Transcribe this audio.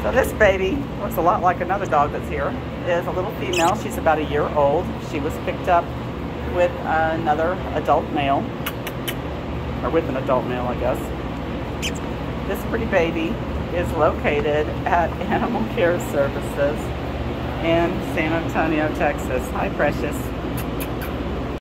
So this baby looks a lot like another dog that's here. It is a little female. She's about a year old. She was picked up with another adult male, or with an adult male, I guess. This pretty baby is located at Animal Care Services in San Antonio, Texas. Hi, Precious.